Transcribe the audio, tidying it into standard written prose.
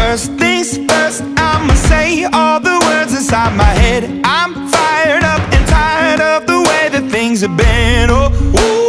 First things first, I'ma say all the words inside my head. I'm fired up and tired of the way that things have been. Oh, ooh.